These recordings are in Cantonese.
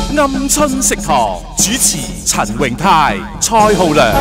鵪鶉食堂主持陳榮泰、蔡浩良。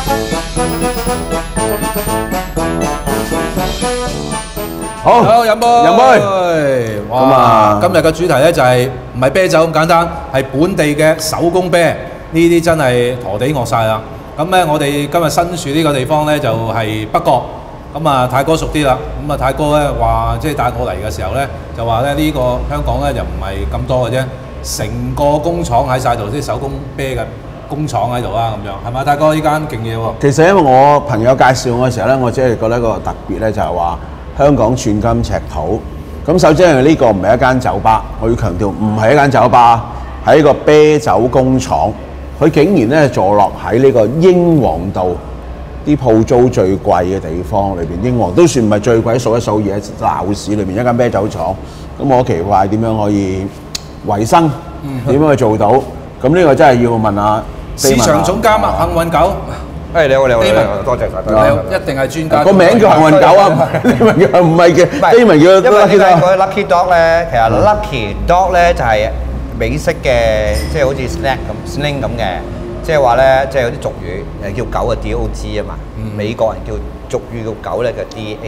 好，飲杯， 飲杯。 哇！今日嘅主題咧就係唔係啤酒咁簡單，係本地嘅手工啤。呢啲真係陀地惡晒啦。咁咧，我哋今日身處呢個地方咧就係北角。咁啊，太哥熟啲啦。咁啊，太哥咧話即係帶我嚟嘅時候咧，就話咧呢個香港咧就唔係咁多嘅啫，成個工廠喺晒度，即係手工啤嘅工廠喺度啊，咁樣係咪？太哥呢間勁嘢喎。 其實因為我朋友介紹我嘅時候咧，我只係覺得一個特別咧，就係話香港寸金尺土。咁首先係呢個唔係一間酒吧，我要強調唔係一間酒吧，係一個啤酒工廠。佢竟然咧坐落喺呢個英皇道啲鋪租最貴嘅地方裏邊，英皇都算唔係最貴，數一數二喺鬧市裏面一間啤酒廠。咁我奇怪點樣可以維生？點樣去做到？咁呢個真係要問下市場總監啊，幸運狗。 誒你好，多謝晒。 一定係專家。 個名叫幸運狗啊，唔係嘅，Damon叫 Lucky Dog。因為個 Lucky Dog 咧，其實 Lucky Dog 咧就係美式嘅，即係好似 snack 咁 sling 咁嘅，即係話咧，即係有啲俗語誒叫狗嘅 DOG 啊嘛，美國人叫俗語叫狗咧叫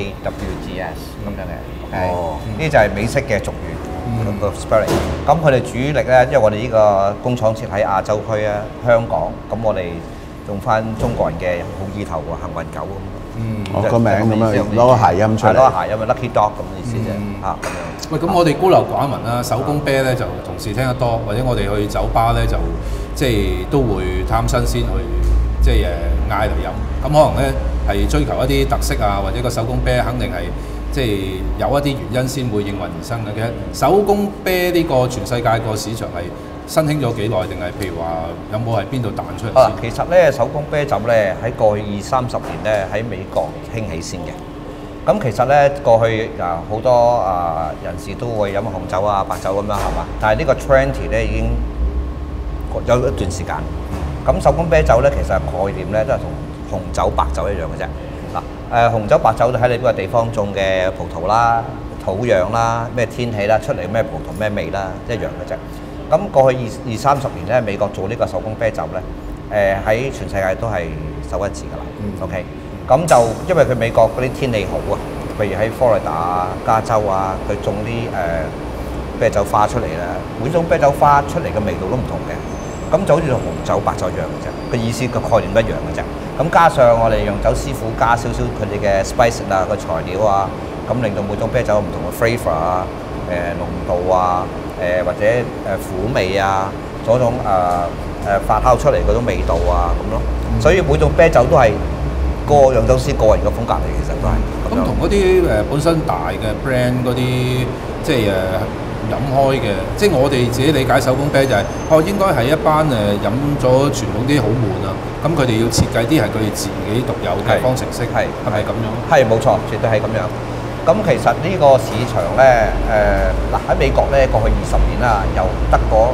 DAWGS 咁樣嘅。哦，呢就係美式嘅俗語個 spelling。咁佢哋主力咧，因為我哋呢個工廠設喺亞洲區啊，香港，咁我哋用翻中國人嘅好意頭喎，幸運狗咁。 我個名咁樣攞個諧音出嚟。 攞個諧音咪 Lucky Dog 咁嘅意思啫。嚇咁樣。 喂，咁我哋孤陋寡聞啦，手工啤咧就同事聽得多，或者我哋去酒吧咧就即係都會貪新鮮去即係嗌嚟飲。咁可能咧係追求一啲特色啊，或者個手工啤肯定係即係有一啲原因先會應運而生嘅。其實手工啤呢個全世界個市場係新興咗幾耐，定係譬如話有冇喺邊度彈出嚟先？ 其實咧手工啤酒咧喺過去20-30年咧喺美國興起先嘅。咁其實咧過去好多人士都會飲紅酒啊、白酒咁樣係嘛，但係呢個 trend 咧已經有一段時間。咁手工啤酒咧其實概念咧都係同紅酒、白酒一樣嘅啫。嗱紅酒、白酒就喺你嗰個地方種嘅葡萄啦、土壤啦、咩天氣啦，出嚟咩葡萄咩味啦，一樣嘅啫。咁過去20-30年咧，美國做呢個手工啤酒咧，喺全世界都係首一次㗎啦。OK。咁就因為佢美國嗰啲天氣好啊，譬如喺佛羅里達啊、加州啊，佢種啲啤酒花出嚟啦，每種啤酒花出嚟嘅味道都唔同嘅。咁就好似同紅酒、白酒一樣嘅啫，個意思個概念一樣嘅啫。咁加上我哋用酒師傅加少少佢哋嘅 spice 啊個材料啊，咁令到每種啤酒有唔同嘅 flavour 啊、濃度啊、或者苦味啊，嗰種發酵出嚟嗰種味道啊咁咯。所以每種啤酒都係個釀酒師個人嘅風格嚟，其實都係。 咁同嗰啲本身大嘅 brand 嗰啲即係飲開嘅，即係我哋自己理解手工啤就係、應該係一班飲咗傳統啲好悶啊，咁佢哋要設計啲係佢哋自己獨有嘅方程式，係咪咁樣？ 係冇錯，絕對係咁樣。咁其實呢個市場咧，喺美國咧過去20年啦，由得嗰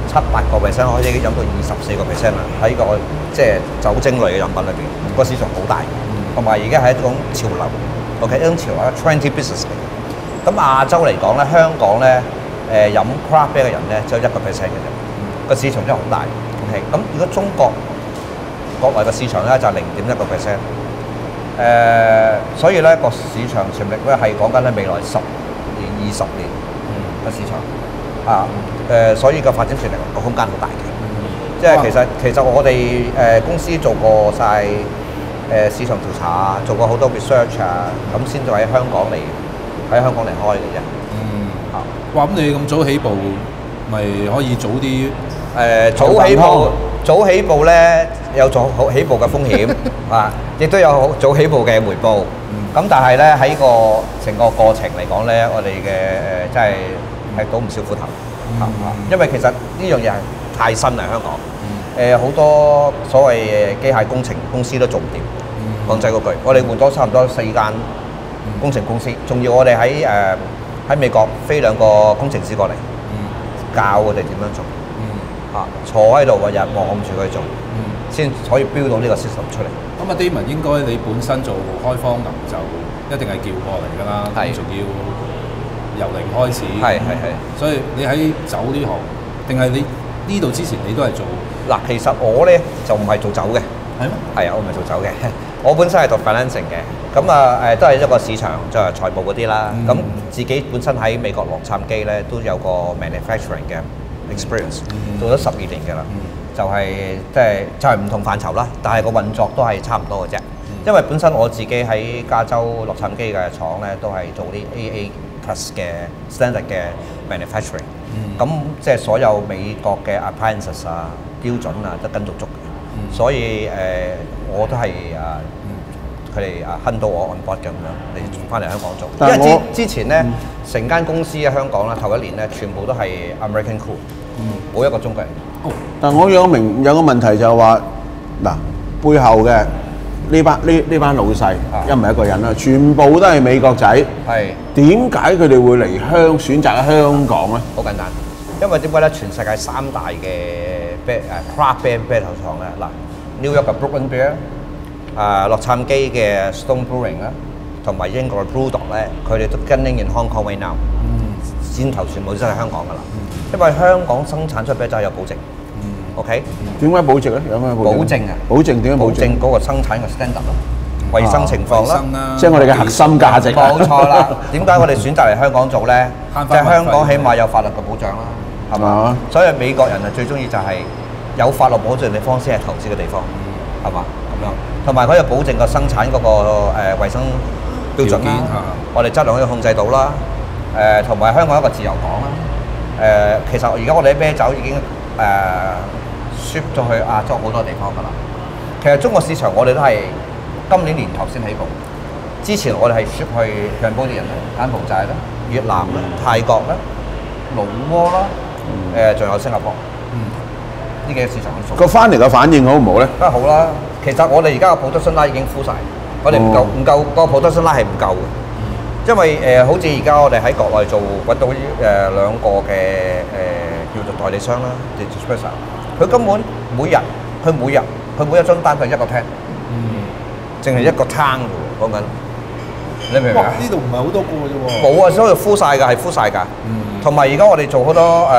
7-8%開始飲到24%啦，喺個即係酒精類嘅飲品裏邊，個市場好大，同埋而家係一種潮流 ，OK， 一種潮流 trendy business 嚟嘅。咁亞洲嚟講咧，香港咧飲 craft beer 嘅人咧只有1%嘅啫，個市場真係好大 ，OK。咁如果中國國內嘅市場咧就係0.1%，所以咧個市場潛力咧係講緊咧未來10年、20年嘅市場。所以個發展潛力個空間好大嘅，即係其實我哋公司做過晒市場調查啊，做過好多 research 啊，咁先至喺香港嚟開嘅啫。 哇！咁你咁早起步，咪可以早啲早起步咧有早起步嘅風險啊，亦都有早起步嘅回報。咁但係咧喺個成個過程嚟講咧，我哋嘅真係倒唔少苦頭。因為其實呢樣嘢係太新啦，香港。好多所謂機械工程公司都做唔掂。講真嗰句，我哋換咗差唔多4間工程公司，仲要我哋喺美國飛2個工程師過嚟，教我哋點樣做。坐喺度日日望住佢做，先可以標到呢個 system 出嚟。 咁啊 Damon 應該你本身做開荒牛就一定係叫過嚟㗎啦，仲要由零開始。係。所以你喺酒呢行，定係你呢度之前你都係做嗱，其實我咧就唔係做酒嘅， 係咩？ 係啊，我唔係做酒嘅，我本身係讀 financing 嘅，咁都係一個市場就係財務嗰啲啦。咁自己本身喺美國洛杉磯咧都有個 manufacturing 嘅 experience，做咗12年嘅啦。就係唔同範疇啦，但係個運作都係差唔多嘅啫。因為本身我自己喺加州洛杉磯嘅廠咧，都係做啲 AA Plus 嘅 standard 嘅 manufacturing。咁即係所有美國嘅 appliances 啊標準啊都跟足嘅。所以我都係佢哋哼到我 on board 咁樣，你翻嚟香港做。因為之前咧，成間公司喺香港啦，頭一年咧，全部都係 American crew，冇一個中國人。 但我有個問題就係話，嗱，背後嘅呢班老細，一唔係一個人啦，全部都係美國仔。 係點解佢哋會選擇喺香港咧？ 好簡單，因為點解咧？全世界3大嘅craft beer 啤酒廠咧，嗱 ，New York 嘅 Brooklyn Beer，洛杉磯嘅 Stone Brewing 啦，同埋英國嘅 Brewdog 咧，佢哋都running in Hong Kong right now。先頭全部都係香港㗎啦。因為香港生產出啤酒有保證，OK？ 點解保證咧？有咩保證？ 保證啊！ 保證點解保證？ 保證嗰個生產嘅 standard 咯，衞生情況啦， 即係我哋嘅核心價值。 冇錯啦。點解我哋選擇嚟香港做咧？即係香港起碼有法律嘅保障啦，係嘛？所以美國人啊最中意就係有法律保障嘅地方先係投資嘅地方，係嘛？咁樣，同埋佢又保證個生產嗰個衞生標準啦，我哋質量可以控制到啦。同埋香港一個自由港啦。其實而家我哋啲啤酒已經ship 咗去亞洲好多地方㗎啦。其實中國市場我哋都係今年年頭先起步，之前我哋係 ship 去柬埔寨人啦、柬埔寨啦、越南啦、泰國啦、老撾啦，仲有新加坡，呢幾個市場咁數。 個翻嚟嘅反應好唔好咧？ 梗係好啦。其實我哋而家個 production line 已經 full 晒，我哋唔夠個 production line 係唔夠嘅。因為好似而家我哋喺國內做揾到2個嘅叫做代理商啦 ，distributor， 佢根本每一張單佢一個廳，淨係一個攤嘅喎，講緊，你明唔明啊？ 呢度唔係好多個啫喎。 冇啊，所以 full 晒㗎，係 full 晒㗎。同埋而家我哋做好多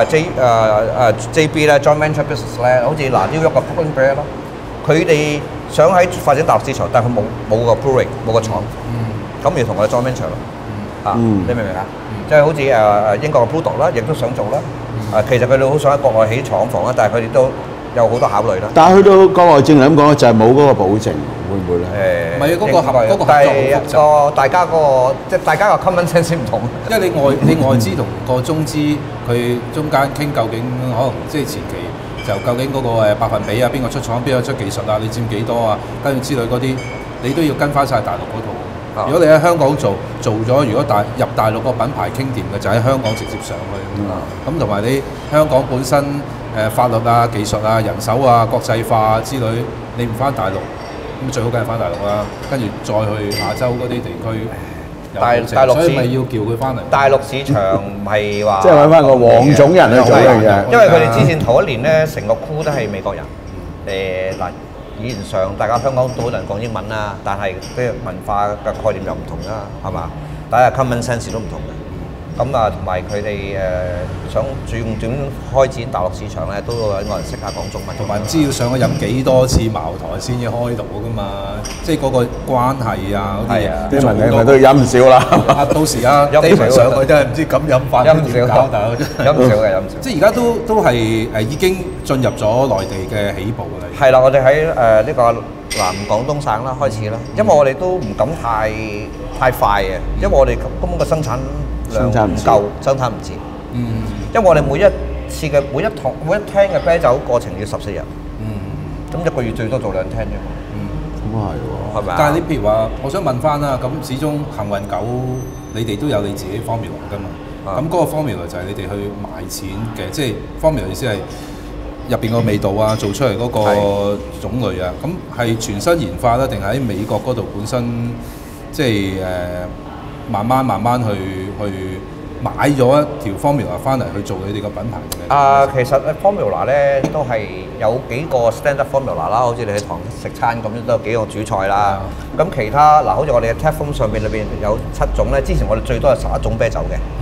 JB 咧 joint venture business 咧，好似嗱 New York 嘅 Brooklyn Beer 咯，佢哋想喺發展大陸市場，但係佢冇個 brewing 冇個廠，咁要同我哋 joint venture 咯。你明唔明啊？即係好似英國嘅 Brewdog 啦，亦都想做啦。其實佢哋好想喺國內起廠房啦，但係佢哋都有好多考慮啦。 但係去到國內正嚟咁講，就係冇嗰個保證，會唔會咧？ 唔係嗰個合作但係大家即係大家個 common sense 唔同。 因為你外資同個中資，佢中間傾究竟可能即係前期就究竟嗰個百分比啊，邊個出廠，邊個出技術啊，你佔幾多啊，跟住之類嗰啲，你都要跟翻晒大陸嗰套。如果你喺香港做咗，如果入大陸個品牌傾掂嘅，就喺香港直接上去。咁同埋你香港本身法律啊、技術啊、人手啊、國際化之類，你唔翻大陸，咁最好梗係翻大陸啦。跟住再去亞洲嗰啲地區。 大陸所以咪要叫佢翻嚟。 大陸市場唔係話即係揾翻個黃種人去做呢樣嘢。 因為佢哋之前頭一年咧，成個 crew 都係美國人。嗱。語言上，大家香港都好多人講英文啦，但係即係文化嘅概念又唔同啦，係嘛？大家 common sense 都唔同嘅。咁同埋佢哋想點開展大陸市場咧，都要揾個人識下講中文， 同埋唔知要上去飲幾多次茅台先至開到㗎嘛？即係嗰個關係啊嗰啲嘢。 啲文你咪都飲唔少啦。 到時David上去真係唔知咁飲法飲唔少搞大佬真係。 飲唔少嘅飲唔少。 即係而家都係已經進入咗內地嘅起步㗎啦。 係啦，我哋喺呢個南廣東省啦開始啦，因為我哋都唔敢太快嘅，因為我哋根本個生產量唔夠，生產唔切。因為我哋每一聽嘅啤酒過程要14日。咁1個月最多做2聽啫嘛。 咁係喎， 係咪啊？ 但係你譬如話，我想問翻啦，咁始終幸運狗你哋都有你自己 formula 㗎嘛？咁嗰個 formula 就係你哋去賣錢嘅，即係 formula 意思係入邊個味道啊，做出嚟嗰個種類啊，咁係全新研發啦，定係喺美國嗰度本身即係慢慢去買咗一條 formula 翻嚟去做你哋個品牌嘅？ 其實 formula 咧都係有幾個 standard formula 啦，好似你喺堂食餐咁樣都有幾個主菜啦。咁其他好似我哋嘅 tap room 上邊裏邊有7種咧，之前我哋最多係11種啤酒嘅。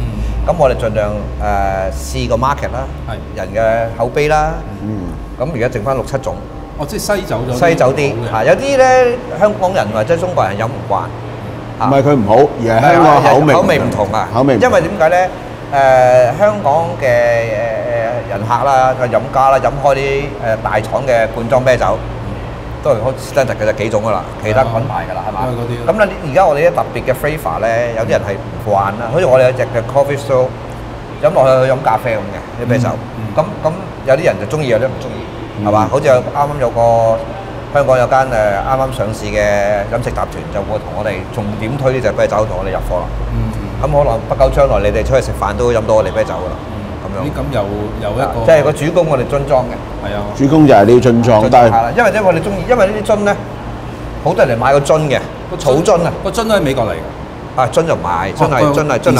咁我哋盡量試個 market 啦，人嘅口碑啦。咁而家剩翻6、7種。 哦，即係西走咗。 西走啲嚇，有啲咧香港人或者中國人飲唔慣。 唔係佢唔好，而係香港口味唔同啊。口味因為點解咧？香港嘅人客啦，個飲家啦，飲開啲大廠嘅罐裝啤酒，都係好 standard 嘅就幾種噶啦，其他品牌噶啦，係嘛？咁咧，而家我哋啲特別嘅 flavour 咧，有啲人係唔慣啦，好似我哋有隻嘅 coffee stout，飲落去飲咖啡咁嘅啲啤酒，咁有啲人就中意，有啲唔中意，係嘛？好似啱啱有個香港有間啱啱上市嘅飲食集團就會同我哋重點推呢隻啤酒，同我哋入貨啦。咁可能不久將來你哋出去食飯都飲到我哋啤酒噶啦。咁樣。咁有一個。即係個主攻我哋樽裝嘅。係啊。主攻就係呢啲樽裝，但係。係啦，因為我哋中意，因為呢啲樽咧，好多人嚟買個樽嘅，草樽啊。個樽都係美國嚟嘅。啊，樽就唔係，樽係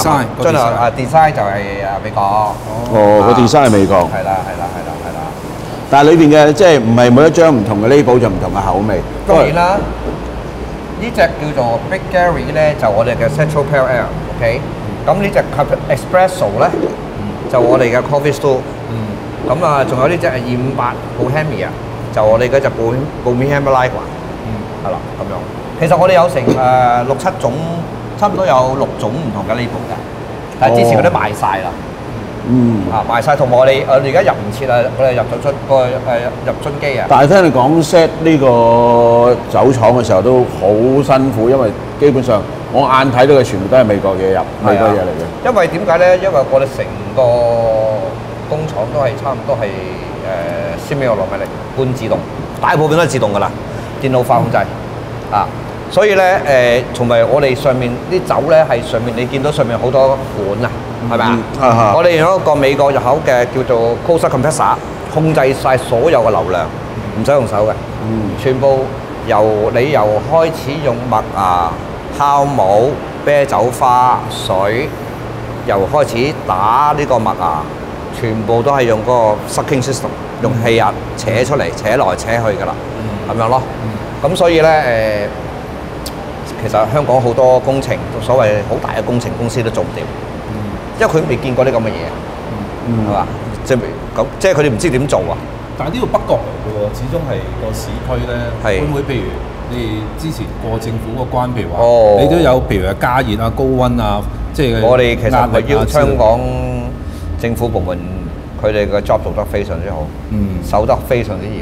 design 就係美國。哦，個 design 係美國。係啦。 但係裏邊嘅即係唔係每一張唔同嘅 label 就唔同嘅口味。 當然啦。呢隻叫做 Big Gary 咧，就我哋嘅 Central Pale Ale，OK。咁呢隻 Espresso 咧，就我哋嘅 Coffee Stout。咁啊，仲有呢隻係258 Bohemia，就我哋嗰隻 Bohemia Lager。係啦，咁樣。其實我哋有成6、7種，差唔多有6種唔同嘅 label 㗎。但係之前嗰啲賣晒啦。賣晒，同埋我哋而家入唔切啊！我哋入樽機啊！ 但係聽你講 set 呢個酒廠嘅時候都好辛苦，因為基本上我眼睇到嘅全部都係美國嘢美國嘢嚟嘅。 因為點解咧？因為我哋成個工廠都係差唔多係semi-automatic半自動，大部分都係自動㗎啦，電腦化控制啊。所以咧同埋我哋上面啲酒咧係上面你見到上面好多管啊。係咪啊？我哋用一個美國入口嘅叫做 Closer Compressor， 控制晒所有嘅流量，唔使用手嘅，全部由開始用麥芽、酵母、啤酒花、水，由開始打呢個麥芽，全部都係用嗰個 sucking system， 用氣壓扯出嚟、扯來扯去㗎啦，咁樣咯。咁所以咧其實香港好多工程，所謂好大嘅工程公司都做唔掂。因為佢未見過啲咁嘅嘢，係嘛？即係佢哋唔知點做啊！ 但係呢度北角嚟嘅喎，始終係個市區咧，會唔會譬如你哋之前過政府個關，譬如話你都有譬如加熱啊、高溫啊，即係我哋其實係要香港政府部門佢哋嘅 job 做得非常之好，守得非常之嚴。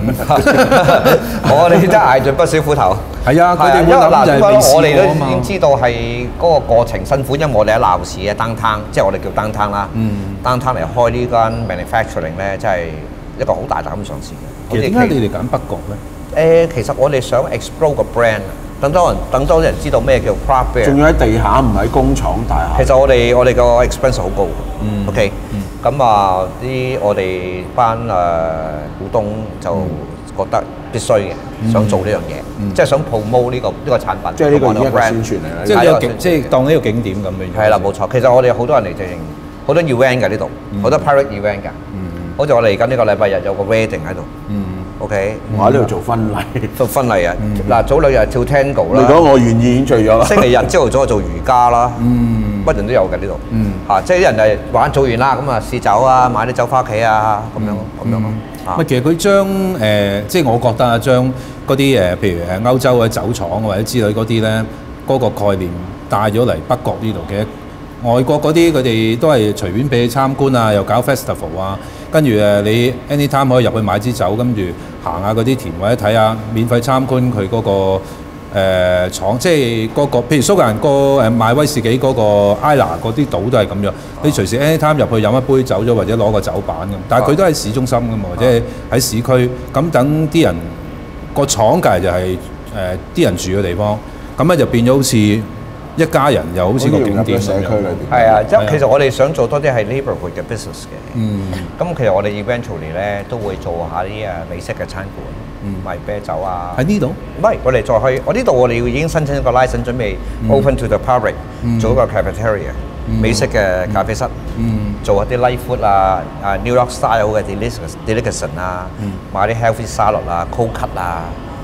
我哋真係捱盡不少苦頭。係啊，佢哋會諗就係未試過啊嘛。我哋都已經知道係嗰個過程辛苦，因為我哋喺鬧市嘅 downtown， 即係我哋叫 downtown 啦。downtown 嚟開呢間 manufacturing 咧，真係一個好大膽咁嘗試嘅。 其實點解你哋揀北角咧？ 其實我哋想 explore 個 brand， 等多人知道咩叫 craft beer。 仲要喺地下，唔喺工廠大廈。 其實我哋個 expense 好高。OK。咁啊，我哋班股東就覺得必須嘅，想做呢樣嘢，即係想 promote 呢個產品， 即係呢個一個宣傳嚟啦， 即係當呢個景點咁樣。 係啦，冇錯。其實我哋有好多人嚟，好多 event 嘅呢度，好多 private event 㗎。好似我哋而家呢個禮拜日有個 wedding 喺度。OK。 我喺呢度做婚禮。 做婚禮啊！嗱，早2日跳 tango 啦。 如果我願意已經醉咗啦。 星期日朝頭早做瑜伽啦。乜人都有嘅呢度。即係啲人係玩做完啦，咁啊試酒啊，買啲酒翻屋企啊，咁樣咯。 其實佢將即係我覺得啊，將嗰啲譬如歐洲嘅酒廠或者之類嗰啲咧，嗰個概念帶咗嚟北角呢度嘅。外國嗰啲佢哋都係隨便俾你參觀啊，又搞 festival 啊，跟住你 anytime 可以入去買支酒，跟住行下嗰啲田或者睇下，免費參觀佢嗰個廠，即係嗰個譬如蘇格蘭個賣威士忌嗰個 Islay 嗰啲島都係咁樣，你隨時 anytime 入去飲一杯酒咗，或者攞個酒板咁，但係佢都喺市中心噶嘛，或者喺市區，咁等啲人個廠隔離就係啲人住嘅地方，咁咧就變咗好似一家人又好似個景點社區裏邊。 係啊，即係其實我哋想做多啲係 neighborhood 嘅 business 嘅。咁其實我哋 eventually 咧都會做下啲美式嘅餐館，賣啤酒啊。 喺呢度？ 唔係，我哋再去我呢度，我哋已經申請一個 license，準備 open to the public，做一個 cafeteria，美式嘅咖啡室，做一啲 light food 啊，New York style 嘅 delicacy 啊，買啲 healthy salad 啊，cold cut 啊。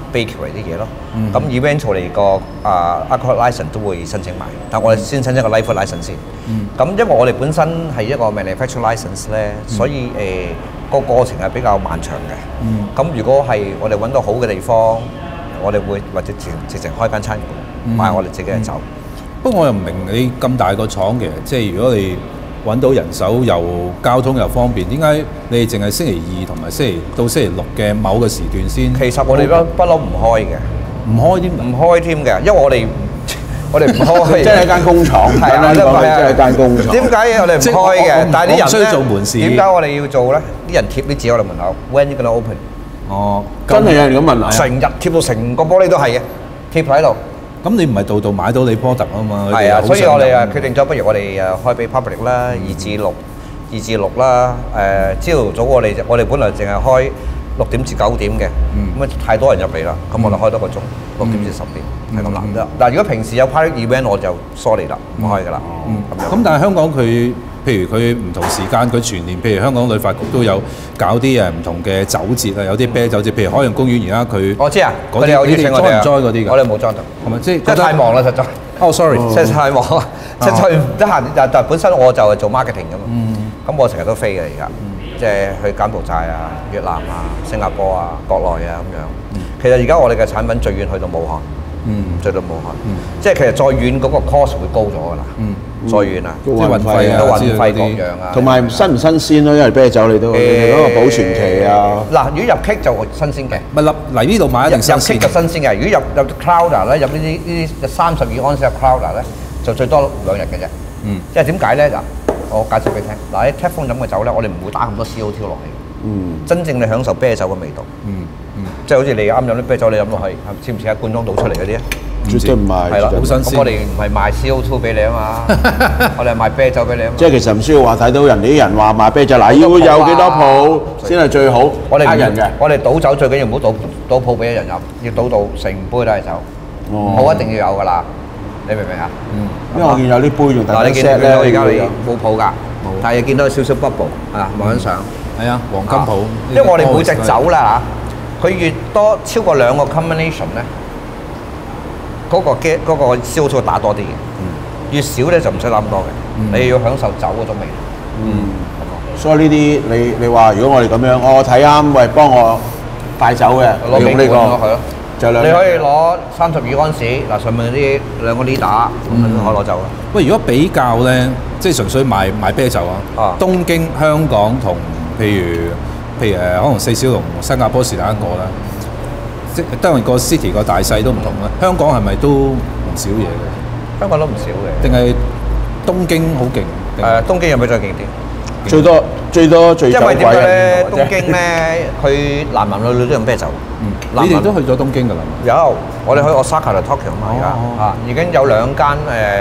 bakery 啲嘢咯。咁 eventually 個alcohol license 都會申請埋，但我哋先申請個 liquor license 先。咁因為我哋本身係一個 manufacturing license 咧，所以個過程係比較漫長嘅。咁如果係我哋揾到好嘅地方，我哋會或者直情開間餐館賣我哋自己嘅酒。 不過我又唔明你咁大個廠嘅，即係如果你揾到人手又交通又方便，點解你哋淨係星期二同埋星期六嘅某個時段先？ 其實我哋不嬲唔開嘅， 唔開添㗎， 唔開添嘅，因為我哋唔開， 即係一間工廠，簡單講，即係一間工廠。 點解我哋唔開嘅？但係啲人需要做門市。 點解我哋要做咧？啲人貼啲紙喺我哋門口 ，When you gonna open？ 哦， 真係有人咁問啊！ 成日貼到成個玻璃都係嘅，貼喺度。 咁你唔係度買到你 product 啊嘛？ 係啊，所以我哋決定咗，不如我哋開俾 public 啦，2至6啦。朝頭早我哋本來淨係開6點至9點嘅，咁啊太多人入嚟啦，咁我哋開多個鐘，6點至10點係咁難得。但係如果平時有 private event 我就 sorry 啦，唔開㗎啦。 咁但係香港佢，譬如佢唔同時間佢全年，譬如香港旅發局都有搞啲唔同嘅酒節啊，有啲啤酒節，譬如海洋公園而家佢我知啊， 嗰啲佢哋有邀請我哋啊， 嗰啲㗎， 我哋冇裝到， 係咪？即係太忙啦，實在。 哦，sorry， 即係太忙啊！即係唔得閒，但本身我就係做 marketing 㗎嘛。咁我成日都飛嘅而家，即係去柬埔寨啊、越南啊、新加坡啊、國內啊咁樣。其實而家我哋嘅產品最遠去到武漢，最到武漢。即係其實再遠嗰個 cost 會高咗㗎啦。再遠啊， 即係運費啊、 運費各樣啊， 同埋新唔新鮮咯？因為啤酒你都嗰個保存期啊。 嗱，如果入 K 就新鮮嘅。 咪嚟呢度買一定新鮮。 入 K 就新鮮嘅。如果入 Clouder 咧，入呢啲32安士嘅 Clouder 咧，就最多2日嘅啫。即係點解咧？嗱，我解釋俾你聽。嗱，喺 tap 風飲嘅酒咧，我哋唔會打咁多 CO2 落去。真正你享受啤酒嘅味道。即係好似你啱飲啲啤酒，你飲落去，似唔似喺罐裝倒出嚟嗰啲啊？ 絕對唔係， 係啦， 好新鮮。 咁我哋唔係賣 CO2 俾你啊嘛，我哋係賣啤酒俾你啊嘛。 即係其實唔需要話睇到人哋啲人話賣啤酒，嗱要有幾多鋪先係最好。 我哋呃人嘅， 我哋倒酒最緊要唔好倒鋪俾人飲，要倒到成杯都係酒，鋪一定要有㗎啦。你明唔明啊？ 因為我見有啲杯仲嗱，你見到而家你冇鋪㗎，但係見到有少少 bubble 啊，望緊相。 係啊，黃金鋪。 因為我哋每隻酒啦嚇，佢越多超過2個 combination 咧。嗰個燒醋打多啲嘅，越少咧就唔使諗咁多嘅，你要享受酒嗰種味道。 所以呢啲你話如果我哋咁樣，我睇啱，喂幫我帶酒嘅， 攞用呢個就你可以攞32安士，嗱上面嗰啲2個 liter 咁可以攞走啦。 喂，如果比較咧，即係純粹賣啤酒啊，東京、香港同譬如可能4小龍、新加坡是但一個啦。當然個 city 個大細都唔同啦，香港係咪都唔少嘢嘅？ 香港都唔少嘅。 定係東京好勁？ 東京有冇再勁啲？ 最多最因為點解咧？東京咧，佢男女都用啤酒。 你哋都去咗東京㗎啦？ 有，我哋去 Osaka 同 Tokyo 嘛而家已經有2間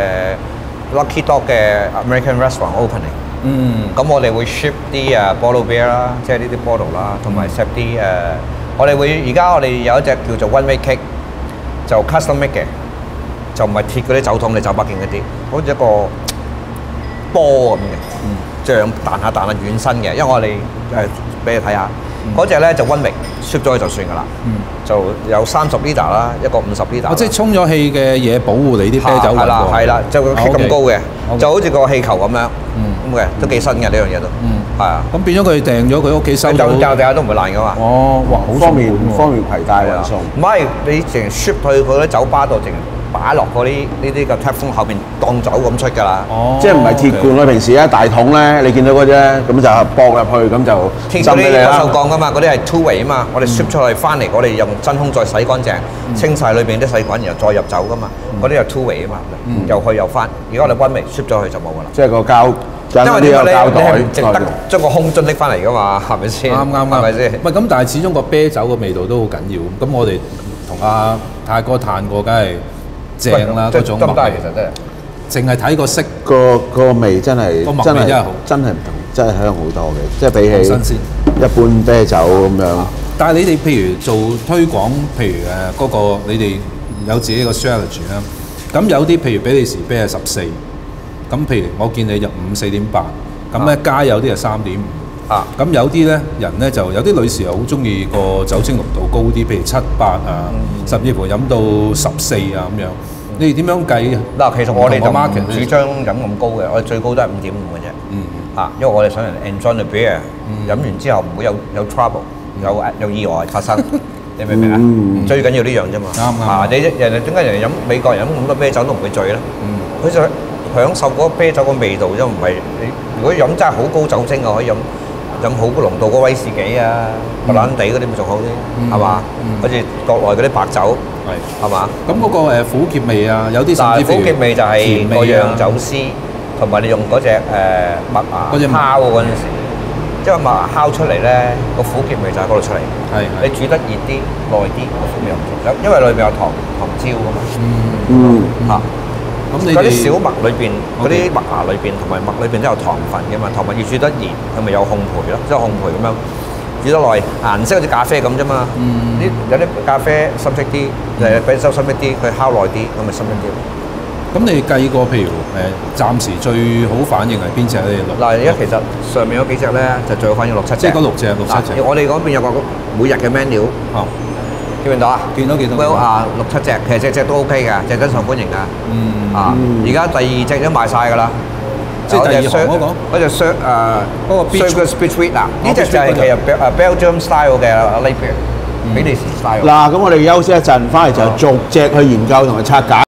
Lucky Dog 嘅 American Restaurant opening。咁我哋會 ship 啲bottle beer 啦，即係呢啲 bottle 啦，同埋 ship 啲我哋而家我哋有一隻叫做 One Way Cake，就 custom make 嘅，就唔係鐵嗰啲酒桶，你酒吧見嗰啲，好似一個波咁嘅，醬彈下軟身嘅。因為我哋俾你睇下，嗰隻咧就 One Way ship 咗去就算㗎啦，就有30 liter 啦，一個50 liter。 即係充咗氣嘅嘢保護你啲啤酒運過。 係啦，就個 kick 咁高嘅，就好似個氣球咁樣，咁嘅都幾新嘅呢樣嘢都。係啊， 咁變咗佢訂咗佢屋企收到， 就地下都唔會爛噶嘛。 哦，哇，好方便攜帶運送。 唔係，你淨 ship 去嗰啲酒吧度，淨擺落嗰啲呢啲嘅 tap 封後邊當酒咁出㗎啦。 哦，即係唔係鐵罐咯？平時一大桶咧，你見到嗰隻咁就駁入去，咁就鐵嗰啲不鏽鋼㗎嘛，嗰啲係 two way 啊嘛。我哋 ship 出去翻嚟，我哋用真空再洗乾淨，清晒裏邊啲細菌，然後再入酒㗎嘛。嗰啲係 two way 啊嘛，又去又翻。如果我哋 one way ship 咗去就冇㗎啦。 即係個膠。因為點解你唔值得將個空樽拎翻嚟噶嘛？係咪先？ 啱，係咪先？ 喂，咁但係始終個啤酒嘅味道都好緊要。咁我哋同阿泰哥嘆過，梗係正啦嗰種。 得唔得？其實真係淨係睇個色， 個味真係個麥味真係唔同， 真係香好多嘅。即係比起新鮮一般啤酒咁樣。 但係你哋譬如做推廣，譬如嗰個你哋有自己個 strategy 啦。咁有啲譬如比利時啤係14。咁譬如我見你就5、4.8，咁咧加有啲係3.5， 咁有啲咧人咧就有啲女士又好中意個酒精濃度高啲，譬如7、8啊，甚至乎飲到14啊咁樣。你哋點樣計？ 嗱，其實我哋就唔 market 主張飲咁高嘅，我哋最高都係5.5嘅啫。因為我哋想人 enjoy the beer，飲完之後唔會有 trouble，有意外發生。你明唔明啊？最緊要呢樣啫嘛。 啱。 你人哋點解人哋美國人飲咁多啤酒都唔會醉咧？佢就享受嗰個啤酒個味道，啫唔係你。如果飲真係好高酒精嘅，可以飲好高濃度嘅威士忌啊、白蘭地嗰啲咪仲好啲，係嘛？好似國內嗰啲白酒，係嘛？ 咁嗰個苦澀味啊，有啲甚至乎苦澀味就係個釀酒師同埋你用嗰隻麥芽烤嗰陣時，因為麥芽烤出嚟咧個苦澀味就喺嗰度出嚟。你煮得熱啲、耐啲，個苦味又唔同，因為裏面有糖椒㗎嘛。咁你嗰啲小麥裏邊，嗰啲麥芽裏邊同埋麥裏邊都有糖分嘅嘛，同埋要煮得熱，佢咪有烘焙咯，即係烘焙咁樣煮得耐，顏色好似咖啡咁啫嘛。有啲咖啡深色啲，比酒深色啲，佢烤耐啲，咁咪深色啲。 咁你計過譬如暫時最好反應係邊隻咧？ 嗱，而家其實上面嗰幾隻咧就最好反應6、7隻。 即係嗰6隻、6、7隻。 我哋嗰邊有個每日嘅 menu。見唔見到啊？ 見到。 6、7隻，其實隻都 OK 嘅，隻真受歡迎㗎。而家第2隻都賣晒㗎啦。 即係第2行嗰個。 嗰隻嗰個 Circus Beach 嗱，呢隻就係其實Belgium style 嘅 Lager，比利時 style。 嗱，咁我哋休息一陣，翻嚟就逐隻去研究同埋拆解。